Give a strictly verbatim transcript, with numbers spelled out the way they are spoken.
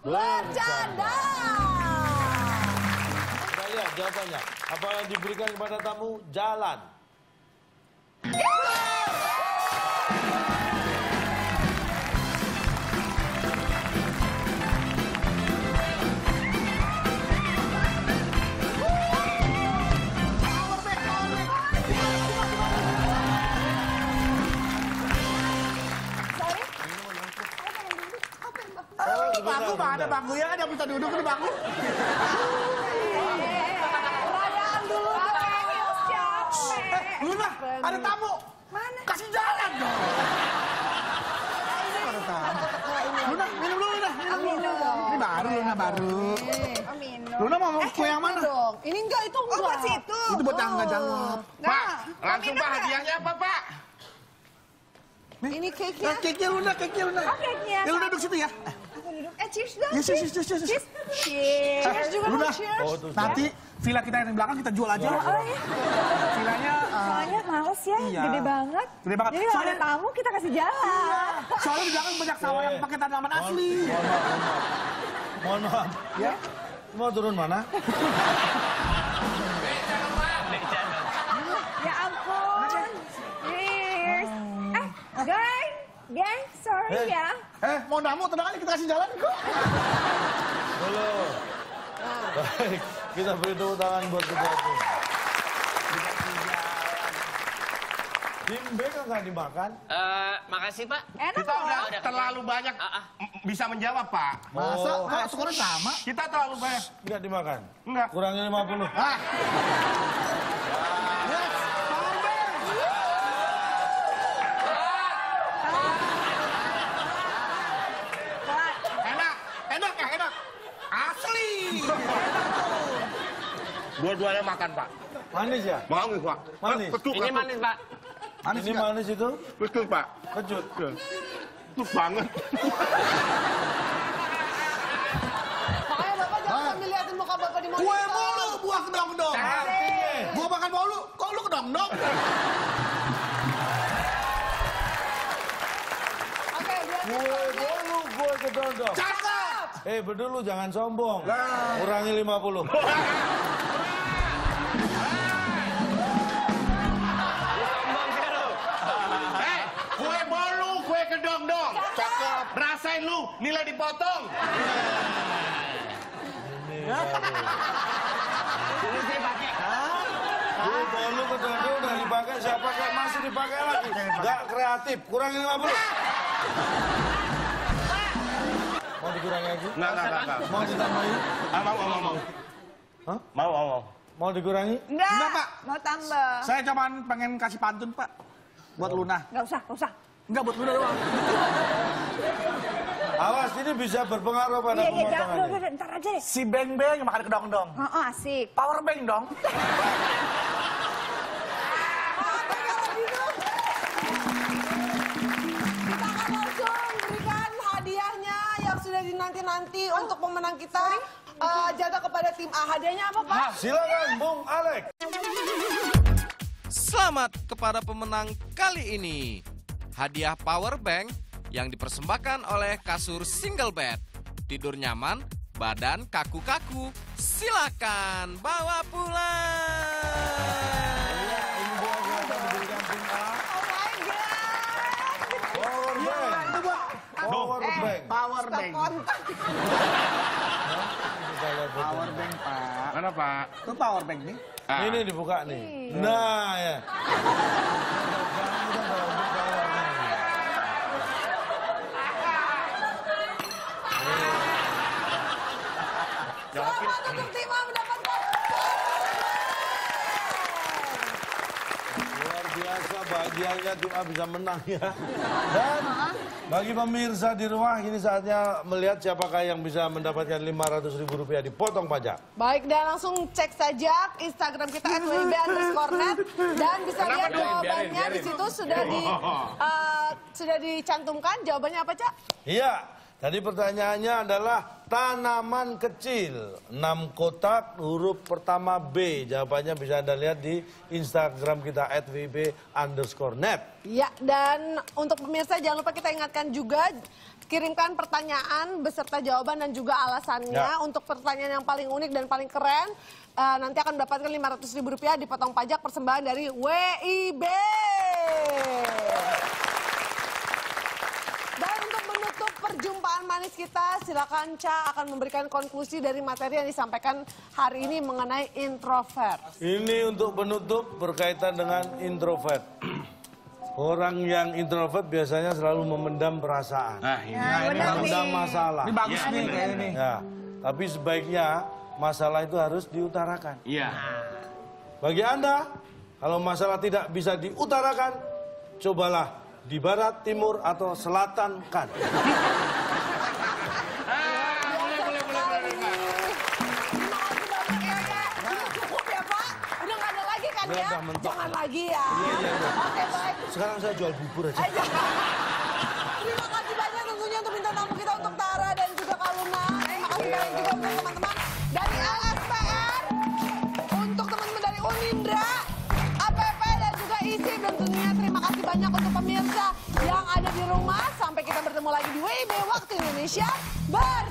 bercanda. Kita lihat jawabannya. Apa yang diberikan kepada tamu? Jalan. Bangku mana bangku ya? Ada bisa duduk di bangku. Perayaan dulu dong. Capek. Luna, ada tamu. Mana? Kasih jalan dong. Ada tamu. Luna, minum dulu Luna. Oh, minum dong. Ini baru Luna baru. Oh, minum. Luna mau kue yang mana? Dong. Ini enggak, itu enggak. Oh, buat situ. Itu buat yang enggak jawab. Pak, langsung Pak, hadiahnya apa Pak? Ini cake-nya. Cake-nya Luna, cake-nya Luna. Oh, cake-nya. Ya Luna duduk situ ya. Aku duduk. Eh, cheers dong. Yes, yes, yes, yes, yes. Cheers. Cheers juga Luna, dong, cheers. Oh, tuh, nanti villa kita yang di belakang kita jual aja. Oh, iya. Villanya uh, Soalnya males ya, iya. gede banget. Gede banget. Jadi kalau ada Soalnya- tamu kita kasih jalan. soalnya di belakang banyak sawah yang pakai tanaman asli. Mohon maaf. Ya. Mau turun mana? Ya ampun. Cheers. Eh, guys. Geng, sorry Eh. ya. Eh, mau namu tenang aja kita kasih jalan kok. Halo. Baik, kita beri tepuk tangan buat ketua tim. Tim B kan nggak dimakan? Eh, makasih Pak. Enak Kita loh. udah terlalu banyak Ah, m- bisa menjawab Pak. Masa? Oh. Kok skornya sama? Kita terlalu banyak. Nggak dimakan? Enggak. Kurangnya lima puluh. Ah. Yes, Enak, enak ya, enak. Asli. Dua-duanya makan Pak. Manis ya? Manis Pak. Manis. Kecut, Ini manis, Pak. Manis Ini nggak? manis itu? Kecut Pak. Kecut. Kecut banget. Makanya Bapak jangan sambil liatin muka Bapak di Kue monitor. mulu, buah kedong-dong. Gua makan mulu, kok lu kedong-dong? Oke, biar Gue bolu, gue kedondong. Cakep. Eh, berdulu jangan sombong. Kurangi lima puluh. Eh, kue bolu, kue kedong-dong. Cakep. Rasain lu, nilai dipotong. Gue bolu kedondong udah dipakai, siapa kayak masih dipakai lagi. Nggak kreatif, kurangi lima puluh. Mau dikurangi lagi? Enggak, enggak, enggak, enggak. Mau ditambahin? Ah, mau, mau, mau. Hah? Mau, mau, mau. Mau dikurangi? Enggak, Enggak, Pak. mau tambah. Saya cuman pengen kasih pantun, Pak. Buat Luna. Enggak usah, enggak usah. Enggak, buat Luna doang. Awas, ini bisa berpengaruh pada Iya, iya, jangan, pemotongannya. udah, udah, ntar aja deh. Si Beng Beng yang makan kedong-dong. Oh, oh, asik. Power Bank dong. Kita akan langsung berikan hadiahnya yang sudah dinanti-nanti untuk pemenang kita. Eh, jatuh kepada tim A. Hadiahnya apa, Pak? Silakan, Bung Alex. Selamat kepada pemenang kali ini. Hadiah power bank yang dipersembahkan oleh kasur single bed. Tidur nyaman, badan kaku-kaku. Silakan bawa pulang. Ini dia yang akan diberikan tim A. Oh my God. Power Bank. Itu buat Power Bank. Power Stop Bank. kontak. Kita lihat fotonya. Power Bank, Pak. Mana Pak? Itu Power Bank nih. Ah. Ini dibuka nih. Nah, ya. Selamat untuk tim A mendapatkan. Luar biasa bahagianya tim A bisa menang ya. Dan bagi pemirsa di rumah, ini saatnya melihat siapakah yang bisa mendapatkan lima ratus ribu rupiah dipotong pajak. Baik, dan langsung cek saja Instagram kita at w b underscore net dan bisa Kenapa lihat dong? jawabannya Biarin, di biarin. situ sudah di eh, sudah dicantumkan. Jawabannya apa, Cak? Iya, tadi pertanyaannya adalah tanaman kecil. enam kotak, huruf pertama B. Jawabannya bisa Anda lihat di Instagram kita at w b underscore net. Ya, dan untuk pemirsa jangan lupa kita ingatkan juga kirimkan pertanyaan beserta jawaban dan juga alasannya. Ya. Untuk pertanyaan yang paling unik dan paling keren, uh, nanti akan mendapatkan lima ratus ribu rupiah dipotong pajak persembahan dari W I B. Dan untuk menutup perjumpaan manis kita, silakan Ca akan memberikan konklusi dari materi yang disampaikan hari ini mengenai introvert. Ini untuk penutup berkaitan dengan introvert. Orang yang introvert biasanya selalu memendam perasaan. Nah, ini. Memendam masalah. Ini bagus nih kayaknya nih. Ya, tapi sebaiknya masalah itu harus diutarakan. Iya. Bagi Anda, kalau masalah tidak bisa diutarakan, cobalah di barat, timur, atau selatan kan. Ah, boleh, boleh, boleh, boleh, Pak. Terima kasih banyak ya, Kak. Udah cukup ya, Pak? Udah nggak ada lagi kan Udah, ya? udah mentok. Jangan lagi ya. Oke, baik. Sekarang saya jual bubur aja. Aja. Terima kasih banyak tentunya untuk bintang tamu kita, untuk Tara dan juga Kak Luna. Terima kasih banyak juga untuk teman-teman dari L S P N, untuk teman-teman dari Unindra, A P P dan juga I S I P. Dan tentunya terima kasih banyak untuk pemirsa yang ada di rumah. Sampai kita bertemu lagi di W I B Waktu Indonesia Barat.